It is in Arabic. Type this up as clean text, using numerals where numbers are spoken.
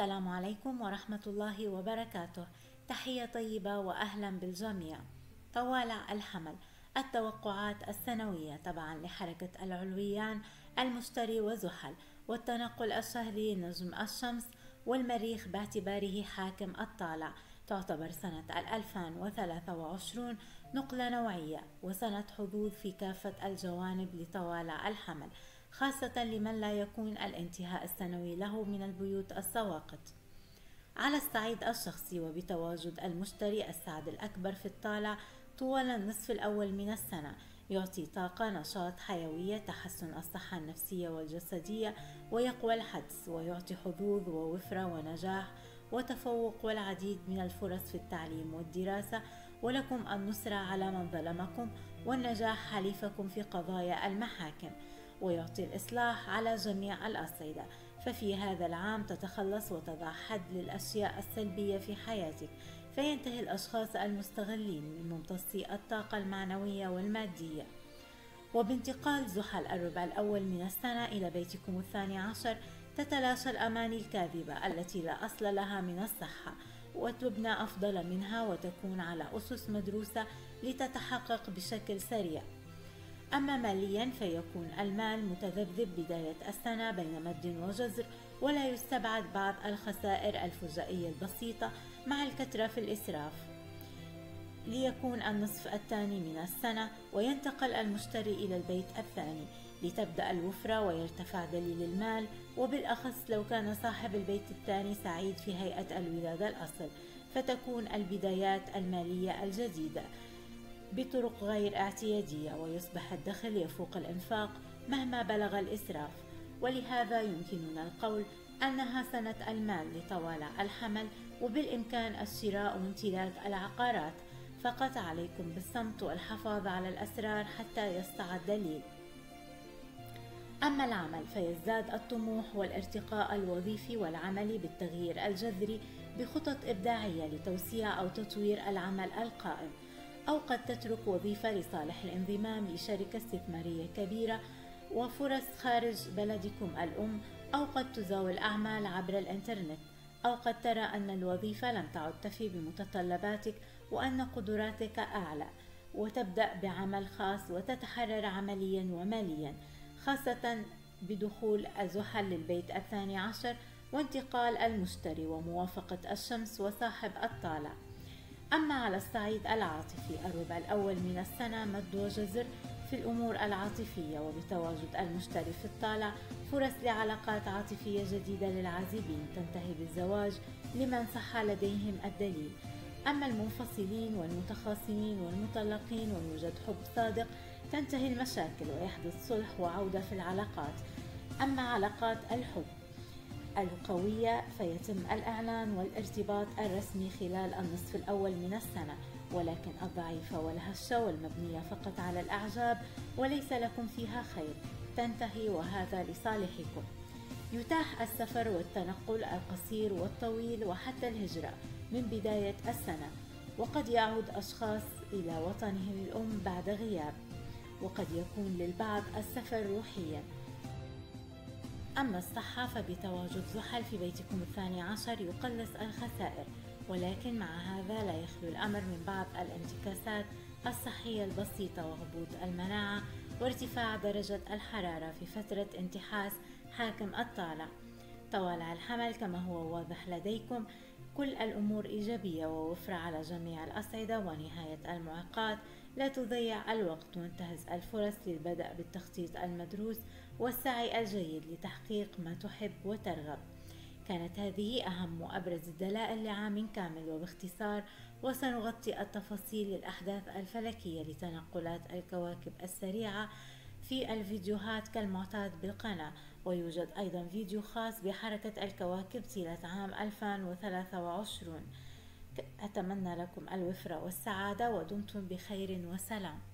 السلام عليكم ورحمة الله وبركاته. تحية طيبة وأهلا بالجميع. طوال الحمل، التوقعات السنوية تبعا لحركة العلويان المشتري وزحل، والتنقل الشهري نجم الشمس والمريخ باعتباره حاكم الطالع. تعتبر سنة 2023 نقلة نوعية وسنة حظوظ في كافة الجوانب لطوال الحمل، خاصة لمن لا يكون الانتهاء السنوي له من البيوت السواقط. على الصعيد الشخصي، وبتواجد المشتري السعد الأكبر في الطالع طوال النصف الأول من السنة، يعطي طاقة، نشاط، حيوية، تحسن الصحة النفسية والجسدية، ويقوى الحدس، ويعطي حظوظ ووفرة ونجاح وتفوق والعديد من الفرص في التعليم والدراسة، ولكم النصرة على من ظلمكم، والنجاح حليفكم في قضايا المحاكم، ويعطي الإصلاح على جميع الأصعدة. ففي هذا العام تتخلص وتضع حد للأشياء السلبية في حياتك، فينتهي الأشخاص المستغلين من ممتصي الطاقة المعنوية والمادية. وبانتقال زحل الربع الأول من السنة إلى بيتكم الثاني عشر، تتلاشى الأماني الكاذبة التي لا أصل لها من الصحة، وتبنى أفضل منها وتكون على أسس مدروسة لتتحقق بشكل سريع. أما ماليا، فيكون المال متذبذب بداية السنة بين مد وجزر، ولا يستبعد بعض الخسائر الفجائية البسيطة مع الكثرة في الإسراف. ليكون النصف الثاني من السنة وينتقل المشتري إلى البيت الثاني، لتبدأ الوفرة ويرتفع دليل المال، وبالأخص لو كان صاحب البيت الثاني سعيد في هيئة الولادة الأصل، فتكون البدايات المالية الجديدة بطرق غير اعتيادية، ويصبح الدخل يفوق الإنفاق مهما بلغ الإسراف. ولهذا يمكننا القول أنها سنة المال لطوال الحمل، وبالإمكان الشراء وامتلاك العقارات، فقط عليكم بالصمت والحفاظ على الأسرار حتى يسطع الدليل. أما العمل، فيزداد الطموح والارتقاء الوظيفي والعملي بالتغيير الجذري بخطط إبداعية لتوسيع أو تطوير العمل القائم، أو قد تترك وظيفة لصالح الانضمام لشركة استثمارية كبيرة وفرص خارج بلدكم الأم، أو قد تزاول أعمال عبر الإنترنت، أو قد ترى أن الوظيفة لم تعد تفي بمتطلباتك وأن قدراتك أعلى، وتبدأ بعمل خاص وتتحرر عمليا وماليا، خاصة بدخول زحل للبيت الثاني عشر وانتقال المشتري وموافقة الشمس وصاحب الطالع. أما على الصعيد العاطفي، الربع الأول من السنة مد وجزر في الأمور العاطفية، وبتواجد المشتري في الطالع فرص لعلاقات عاطفية جديدة للعازبين تنتهي بالزواج لمن صح لديهم الدليل. أما المنفصلين والمتخاصمين والمطلقين ويوجد حب صادق، تنتهي المشاكل ويحدث صلح وعودة في العلاقات. أما علاقات الحب القوية، فيتم الإعلان والارتباط الرسمي خلال النصف الأول من السنة، ولكن الضعيفة والهشة والمبنية فقط على الأعجاب وليس لكم فيها خير تنتهي، وهذا لصالحكم. يتاح السفر والتنقل القصير والطويل وحتى الهجرة من بداية السنة، وقد يعود أشخاص إلى وطنهم الأم بعد غياب، وقد يكون للبعض السفر روحيا. أما الصحة، فبتواجد زحل في بيتكم الثاني عشر يقلص الخسائر، ولكن مع هذا لا يخلو الأمر من بعض الانتكاسات الصحية البسيطة وهبوط المناعة وارتفاع درجة الحرارة في فترة انتحاس حاكم الطالع. طوال الحمل، كما هو واضح لديكم، كل الأمور إيجابية ووفرة على جميع الأصعدة ونهاية المعوقات. لا تضيع الوقت وانتهز الفرص للبدء بالتخطيط المدروس والسعي الجيد لتحقيق ما تحب وترغب. كانت هذه أهم وأبرز الدلائل لعام كامل وباختصار، وسنغطي التفاصيل للأحداث الفلكية لتنقلات الكواكب السريعة في الفيديوهات كالمعتاد بالقناة، ويوجد أيضا فيديو خاص بحركة الكواكب طيلة عام 2023. أتمنى لكم الوفرة والسعادة، ودمتم بخير وسلام.